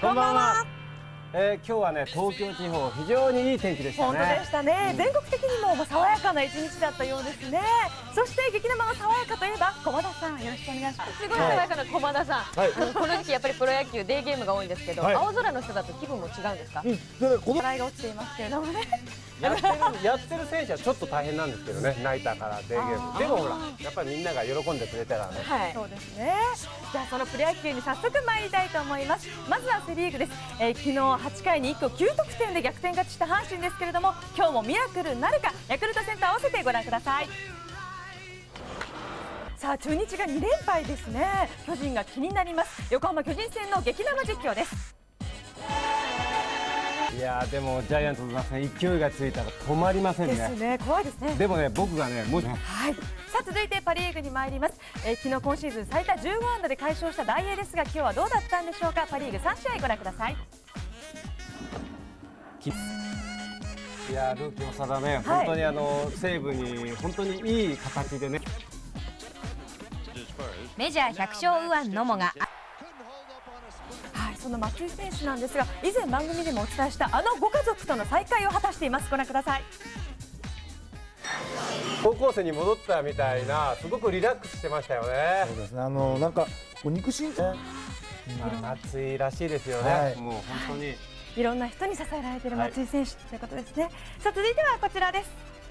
こんばんは。今日はね、東京地方非常にいい天気でしたね。 本当でしたね。全国的にも爽やかな一日だったようですね。そして劇生の爽やかといえば駒田さん、よろしくお願いします。 すごい爽やかな駒田さん。この時期やっぱりプロ野球デーゲームが多いんですけど、青空の人だと気分も違うんですか？ 笑いが落ちていますけれどもね。 やってる選手はちょっと大変なんですけどね、ナイターからデーゲーム。でもほら、やっぱりみんなが喜んでくれたらね。 はい、そうですね。じゃあそのプロ野球に早速参りたいと思います。まずはセ・リーグです。昨日8回に一挙9得点で逆転勝ちした阪神ですけれども、今日もミラクルなるか、ヤクルト戦と合わせてご覧ください。さあ中日が2連敗ですね。巨人が気になります。横浜巨人戦の激生実況です。 いやーでもジャイアンツの打線勢いがついたら止まりませんね。 ですね、怖いですね。 でもね、僕がね、もし、 はい。さあ続いてパ・リーグに参ります。昨日今シーズン最多15安打で快勝したダイエーですが、今日はどうだったんでしょうか。パ・リーグ3試合ご覧ください。 いやールーキー長田ね、本当に西武に本当にいい形でね。 メジャー100勝右腕野茂が。 その松井選手なんですが、以前番組でもお伝えしたご家族との再会を果たしています。ご覧ください。 高校生に戻ったみたいな、すごくリラックスしてましたよね。 そうですね。なんか肉親松井らしいですよね。 はい、 もう本当にいろんな人に支えられている松井選手ということですね。さあ続いてはこちらです。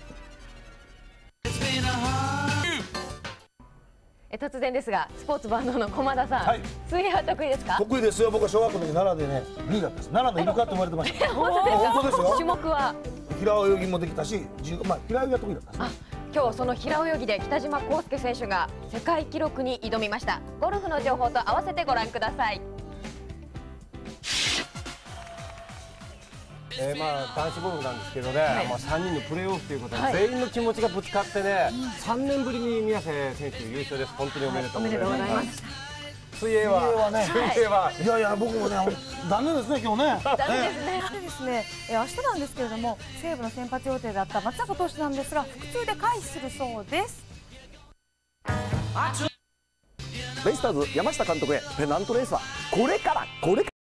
突然ですが、スポーツ万能の駒田さん、 はい、 水泳は得意ですか？ 得意ですよ。僕は小学校の時奈良でね2位だったんです。奈良のイルカって生まれてました。本当ですよ。 種目は平泳ぎもできたし、平泳ぎが得意だったんです。 今日その平泳ぎで北島康介選手が世界記録に挑みました。ゴルフの情報と合わせてご覧ください。 男子ゴルフなんですけどね、3人のプレーオフということで、全員の気持ちがぶつかってね、3年ぶりに宮瀬選手優勝です。本当におめでとうございます。水泳はいやいや、僕もね残念ですね、今日ね。 残念ですね。明日なんですけれども、西武の先発予定だった松坂投手なんですが、腹痛で回避するそうです。 ベイスターズ山下監督へペナントレースはこれから